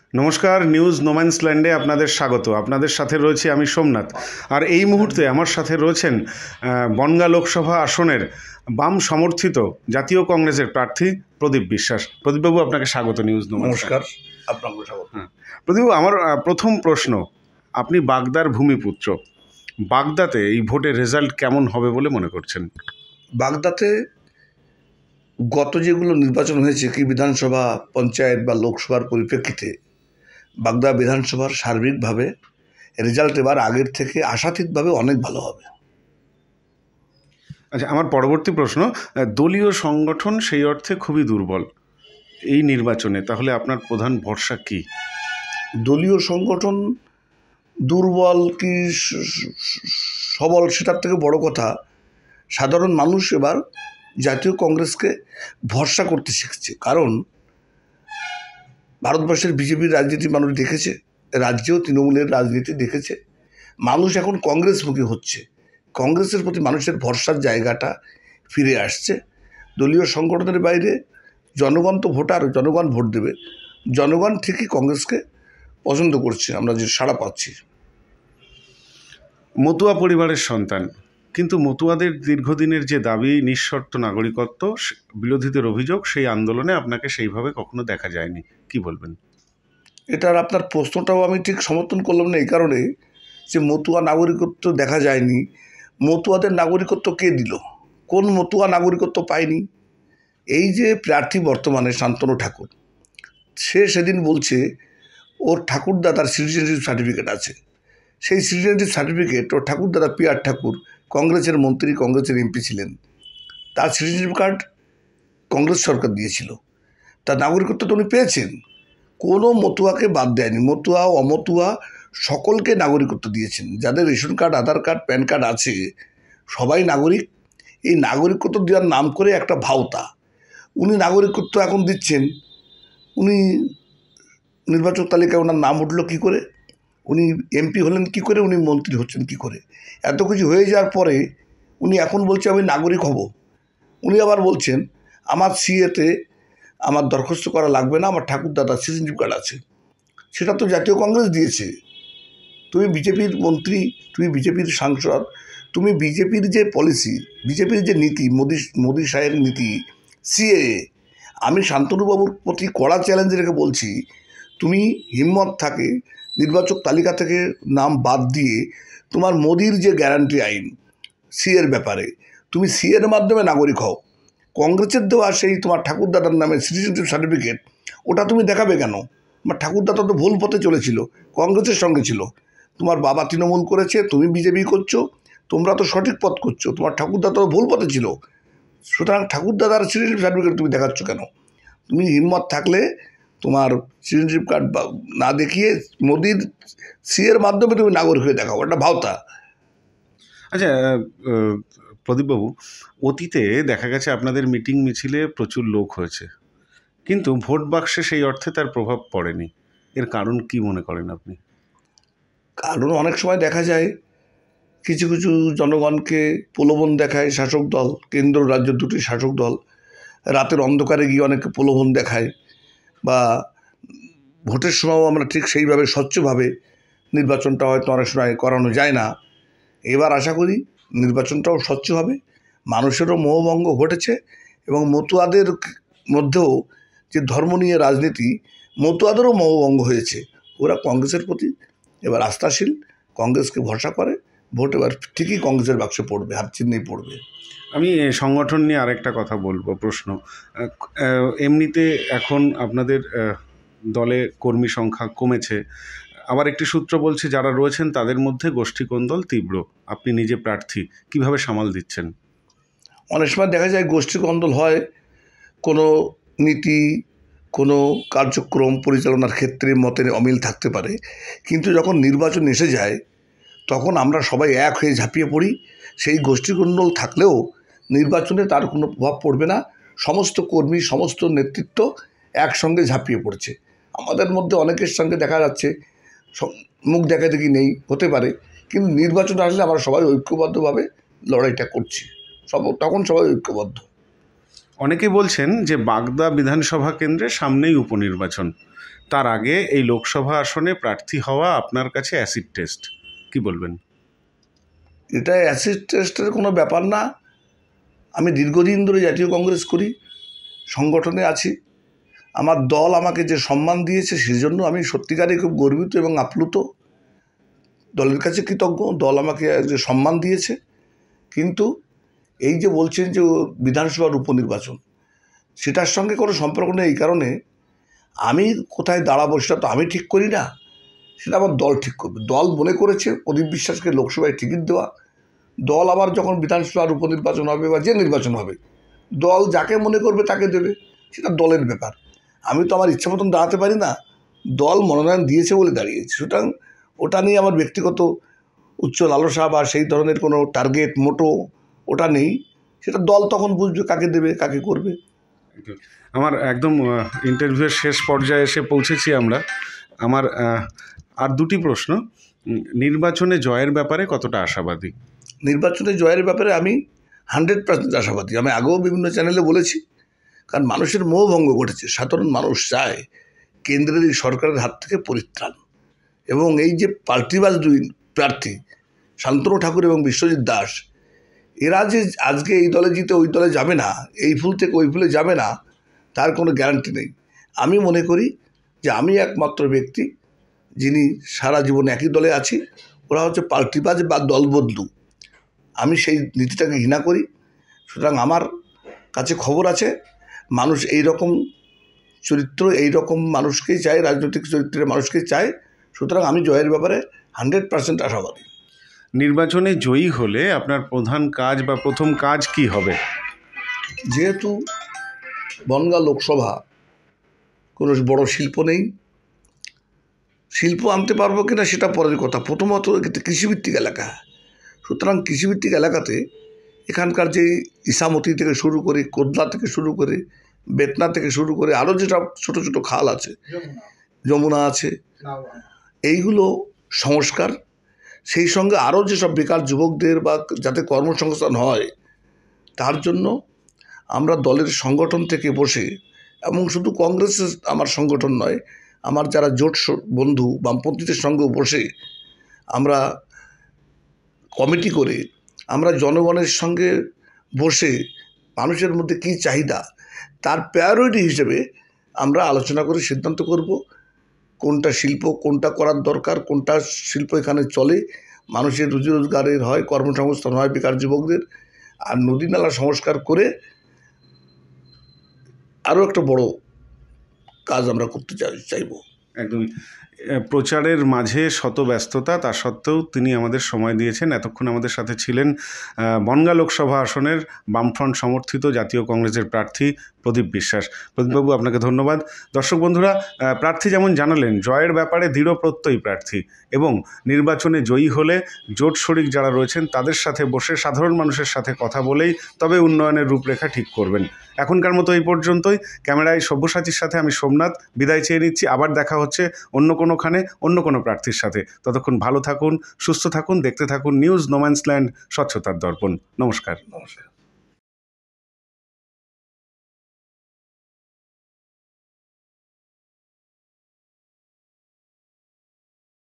নমস্কার, নিউজ নোম্যান্সল্যান্ডে আপনাদের স্বাগত। আপনাদের সাথে রয়েছি আমি সোমনাথ। আর এই মুহূর্তে আমার সাথে রয়েছেন বনগাঁ লোকসভা আসনের বাম সমর্থিত জাতীয় কংগ্রেসের প্রার্থী প্রদীপ বিশ্বাস। প্রদীপবাবু, আপনাকে স্বাগত নিউজ নোম্যান্স। নমস্কার, আপনাকে স্বাগত। প্রদীপবাবু, আমার প্রথম প্রশ্ন, আপনি বাগদার ভূমিপুত্র। বাগদাতে এই ভোটের রেজাল্ট কেমন হবে বলে মনে করছেন? বাগদাতে গত যেগুলো নির্বাচন হয়েছে, কি বিধানসভা, পঞ্চায়েত বা লোকসভার পরিপ্রেক্ষিতে বাগদা বিধানসভার সার্বিকভাবে রেজাল্ট এবার আগের থেকে আশাতীতভাবে অনেক ভালো হবে। আচ্ছা, আমার পরবর্তী প্রশ্ন, দলীয় সংগঠন সেই অর্থে খুবই দুর্বল এই নির্বাচনে, তাহলে আপনার প্রধান ভরসা কি? দলীয় সংগঠন দুর্বল কি সবল, সেটার থেকে বড় কথা সাধারণ মানুষ এবার জাতীয় কংগ্রেসকে ভরসা করতে শিখছে। কারণ ভারতবর্ষের বিজেপির রাজনীতি মানুষ দেখেছে, রাজ্যেও তৃণমূলের রাজনীতি দেখেছে। মানুষ এখন কংগ্রেসমুখী হচ্ছে, কংগ্রেসের প্রতি মানুষের ভরসার জায়গাটা ফিরে আসছে। দলীয় সংগঠনের বাইরে জনগণ তো ভোটার, জনগণ ভোট দেবে, জনগণ ঠিকই কংগ্রেসকে পছন্দ করছে, আমরা যে সাড়া পাচ্ছি। মতুয়া পরিবারের সন্তান, কিন্তু মতুয়াদের দীর্ঘদিনের যে দাবি নিঃশর্ত নাগরিকত্ব, বিরোধীদের অভিযোগ সেই আন্দোলনে আপনাকে সেইভাবে কখনো দেখা যায়নি, কি বলবেন? এটার আপনার প্রশ্নটাও আমি ঠিক সমর্থন করলাম না, এই কারণে যে মতুয়া নাগরিকত্ব দেখা যায়নি। মতুয়াদের নাগরিকত্ব কে দিল? কোন মতুয়া নাগরিকত্ব পায়নি? এই যে প্রার্থী বর্তমানে শান্তনু ঠাকুর, সে সেদিন বলছে ওর ঠাকুরদাদার সিটিজেনশিপ সার্টিফিকেট আছে। সেই সিটিজেনশিপ সার্টিফিকেট ওর ঠাকুরদাদা পিআর ঠাকুর কংগ্রেসের মন্ত্রী, কংগ্রেসের এমপি ছিলেন, তার সিটিজেনশিপ কার্ড কংগ্রেস সরকার দিয়েছিল, তার নাগরিকত্ব তো উনি পেয়েছেন। কোনো মতুয়াকে বাদ দেয়নি, মতুয়া অমতুয়া সকলকে নাগরিকত্ব দিয়েছেন। যাদের ration card, Aadhaar card, PAN card আছে সবাই নাগরিক। এই নাগরিকত্ব দেওয়ার নাম করে একটা ভাওতা উনি নাগরিকত্ব এখন দিচ্ছেন। উনি নির্বাচক তালিকায় ওনার নাম উঠল কী করে? উনি এমপি হলেন কি করে? উনি মন্ত্রী হচ্ছেন কি করে? এত কিছু হয়ে যাওয়ার পরে উনি এখন বলছে আমি নাগরিক হব। উনি আবার বলছেন আমার সিএতে আমার দরখাস্ত করা লাগবে না, আমার ঠাকুরদাদার সিটিজেনশিপ কার্ড আছে। সেটা তো জাতীয় কংগ্রেস দিয়েছে। তুমি বিজেপির মন্ত্রী, তুমি বিজেপির সাংসদ, তুমি বিজেপির যে পলিসি, বিজেপির যে নীতি, মোদি সাহেবের নীতি সিএএ, আমি শান্তনুবাবুর প্রতি কড়া চ্যালেঞ্জ রেখে বলছি, তুমি হিম্মত থাকে নির্বাচক তালিকা থেকে নাম বাদ দিয়ে তোমার মোদির যে গ্যারান্টি আইন সিএর ব্যাপারে, তুমি সিএর মাধ্যমে নাগরিক হও। কংগ্রেসের দেওয়া সেই তোমার ঠাকুরদাদার নামে সিটিজেনশিপ সার্টিফিকেট, ওটা তুমি দেখাবে কেন? তোমার ঠাকুরদাদা তো ভুল পথে চলেছিল, কংগ্রেসের সঙ্গে ছিল। তোমার বাবা তৃণমূল করেছে, তুমি বিজেপি করছো, তোমরা তো সঠিক পথ করছো, তোমার ঠাকুরদাদা তো ভুল পথে ছিল। সুতরাং ঠাকুরদাদার সিটিজেনশিপ সার্টিফিকেট তুমি দেখাচ্ছ কেন? তুমি হিম্মত থাকলে তোমার সিটিজেনশিপ কার্ড না দেখিয়ে মোদির সিএর মাধ্যমে তুমি নাগরিক হয়ে দেখাও, এটা ভাওতা। আচ্ছা প্রদীপবাবু, অতীতে দেখা গেছে আপনাদের মিটিং মিছিলে প্রচুর লোক হয়েছে, কিন্তু ভোট বাক্সে সেই অর্থে তার প্রভাব পড়েনি। এর কারণ কি মনে করেন আপনি? কারণ অনেক সময় দেখা যায় কিছু কিছু জনগণকে প্রলোভন দেখায় শাসক দল, কেন্দ্র রাজ্য দুটি শাসক দল, রাতের অন্ধকারে গিয়ে অনেকে প্রলোভন দেখায়, বা ভোটের সময়ও আমরা ঠিক সেইভাবে স্বচ্ছভাবে নির্বাচনটা হয়তো অনেক সময় করানো যায় না। এবার আশা করি নির্বাচনটাও স্বচ্ছ হবে, মানুষেরও মোহভঙ্গ ঘটেছে, এবং মতুয়াদের মধ্যেও যে ধর্ম নিয়ে রাজনীতি, মতুয়াদেরও মোহভঙ্গ হয়েছে। ওরা কংগ্রেসের প্রতি এবার আস্থাশীল, কংগ্রেসকে ভরসা করে, ভোট এবার ঠিকই কংগ্রেসের বাক্সে পড়বে, হাত চিহ্নেই পড়বে। আমি সংগঠন নিয়ে আরেকটা কথা বলবো, প্রশ্ন। এমনিতে এখন আপনাদের দলে কর্মী সংখ্যা কমেছে, আবার একটি সূত্র বলছে যারা রয়েছেন তাদের মধ্যে গোষ্ঠীকোন্দল তীব্র। আপনি নিজে প্রার্থী, কিভাবে সামাল দিচ্ছেন? অনেক সময় দেখা যায় গোষ্ঠীকন্দল হয়, কোনো নীতি, কোনো কার্যক্রম পরিচালনার ক্ষেত্রে মতের অমিল থাকতে পারে, কিন্তু যখন নির্বাচন এসে যায় তখন আমরা সবাই এক হয়ে ঝাঁপিয়ে পড়ি। সেই গোষ্ঠীকন্দল থাকলেও নির্বাচনে তার কোনো প্রভাব পড়বে না, সমস্ত কর্মী, সমস্ত নেতৃত্ব একসঙ্গে ঝাঁপিয়ে পড়ছে। আমাদের মধ্যে অনেকের সঙ্গে দেখা যাচ্ছে মুখ দেখাদেখি নেই, হতে পারে, কিন্তু নির্বাচন আসলে আমরা সবাই ঐক্যবদ্ধভাবে লড়াইটা করছি, তখন সবাই ঐক্যবদ্ধ। অনেকে বলছেন যে বাগদা বিধানসভা কেন্দ্রের সামনেই উপনির্বাচন, তার আগে এই লোকসভা আসনে প্রার্থী হওয়া আপনার কাছে অ্যাসিড টেস্ট, কি বলবেন? এটা অ্যাসিড টেস্টের কোনো ব্যাপার না। আমি দীর্ঘদিন ধরে জাতীয় কংগ্রেস করি, সংগঠনে আছি। আমার দল আমাকে যে সম্মান দিয়েছে সেজন্য আমি সত্যিকারে খুব গর্বিত এবং আপ্লুত, দলের কাছে কৃতজ্ঞ। দল আমাকে যে সম্মান দিয়েছে। কিন্তু এই যে বলছেন যে বিধানসভার উপনির্বাচন, সেটার সঙ্গে কোনো সম্পর্ক নেই। এই কারণে আমি কোথায় দাঁড়াবো সেটা তো আমি ঠিক করি না, সেটা আমার দল ঠিক করবে। দল মনে করেছে প্রদীপ বিশ্বাসকে লোকসভায় টিকিট দেওয়া, দল আবার যখন বিধানসভার উপনির্বাচন হবে বা যে নির্বাচন হবে, দল যাকে মনে করবে তাকে দেবে, সেটা দলের ব্যাপার। আমি তো আমার ইচ্ছা মতন দাঁড়াতে পারি না, দল মনোনয়ন দিয়েছে বলে দাঁড়িয়েছে। সুতরাং ওটা নিয়ে আমার ব্যক্তিগত উচ্চ লালসা বা সেই ধরনের কোনো টার্গেট মোটো ওটা নেই। সেটা দল তখন বুঝবে কাকে দেবে কাকে করবে। আমার একদম ইন্টারভিউয়ের শেষ পর্যায়ে এসে পৌঁছেছি আমরা। আমার আর দুটি প্রশ্ন। নির্বাচনে জয়ের ব্যাপারে কতটা আশাবাদী? নির্বাচনে জয়ের ব্যাপারে আমি 100% আশাবাদী। আমি আগেও বিভিন্ন চ্যানেলে বলেছি, কারণ মানুষের মোহভঙ্গ ঘটেছে। সাধারণ মানুষ চায় কেন্দ্রের এই সরকারের হাত থেকে পরিত্রাণ। এবং এই যে পাল্টিবাজ দুই প্রার্থী শান্তনু ঠাকুর এবং বিশ্বজিৎ দাস, এরা যে আজকে এই দলে জিতে ওই দলে যাবে না, এই ফুল থেকে ওই ফুলে যাবে না, তার কোনো গ্যারান্টি নেই। আমি মনে করি যে আমি একমাত্র ব্যক্তি যিনি সারা জীবন একই দলে আছি। ওরা হচ্ছে পাল্টিবাজ বা দল বদলু। আমি সেই নীতিটাকে ঘৃণা করি। সুতরাং আমার কাছে খবর আছে, মানুষ এই রকম চরিত্র, এই রকম মানুষকেই চায়, রাজনৈতিক চরিত্রের মানুষকেই চায়। সুতরাং আমি জয়ের ব্যাপারে 100% আশাবাদী। নির্বাচনে জয়ী হলে আপনার প্রধান কাজ বা প্রথম কাজ কি হবে? যেহেতু বনগাঁ লোকসভা কোনো বড় শিল্প নেই, শিল্প আনতে পারবো কিনা সেটা পরের কথা। প্রথমত এটা কৃষিভিত্তিক এলাকা। সুতরাং কৃষিভিত্তিক এলাকাতে এখানকার যে ইসামতি থেকে শুরু করে, কোদলা থেকে শুরু করে, বেতনা থেকে শুরু করে আরও যেসব ছোটো ছোটো খাল আছে, যমুনা আছে, এইগুলো সংস্কার, সেই সঙ্গে আরও যেসব বেকার যুবকদের বা যাতে কর্মসংস্থান হয়, তার জন্য আমরা দলের সংগঠন থেকে বসে, এবং শুধু কংগ্রেসের আমার সংগঠন নয়, আমার যারা জোট বন্ধু বামপন্থীদের সঙ্গেও বসে আমরা কমিটি করে আমরা জনগণের সঙ্গে বসে মানুষের মধ্যে কী চাহিদা তার প্রায়োরিটি হিসেবে আমরা আলোচনা করে সিদ্ধান্ত করব কোনটা শিল্প, কোনটা করার দরকার, কোনটা শিল্প এখানে চলে, মানুষের রুজি রোজগারের হয়, কর্মসংস্থান হয় বেকার যুবকদের। আর নদী নালা সংস্কার করে আরও একটা বড় কাজ আমরা করতে চাইব। একদমই। প্রচারের মাঝে শত ব্যস্ততা, তা সত্ত্বেও তিনি আমাদের সময় দিয়েছেন। এতক্ষণ আমাদের সাথে ছিলেন বনগাঁ লোকসভা আসনের বামফ্রন্ট সমর্থিত জাতীয় কংগ্রেসের প্রার্থী প্রদীপ বিশ্বাস। প্রদীপবাবু, আপনাকে ধন্যবাদ। দর্শক বন্ধুরা, প্রার্থী যেমন জানালেন জয়ের ব্যাপারে দৃঢ় প্রত্যয়ী প্রার্থী, এবং নির্বাচনে জয়ী হলে জোট শরিক যারা রয়েছেন তাদের সাথে বসে সাধারণ মানুষের সাথে কথা বলেই তবে উন্নয়নের রূপরেখা ঠিক করবেন। এখনকার মতো এই পর্যন্তই। ক্যামেরায় সব্যসাচীর সাথে আমি সোমনাথ বিদায় চেয়ে নিচ্ছি। আবার দেখা হচ্ছে অন্য কোনোখানে অন্য কোনো প্রার্থীর সাথে। ততক্ষণ ভালো থাকুন, সুস্থ থাকুন, দেখতে থাকুন নিউজ নোম্যান্সল্যান্ড, স্বচ্ছতার দর্পণ। নমস্কার। নমস্কার।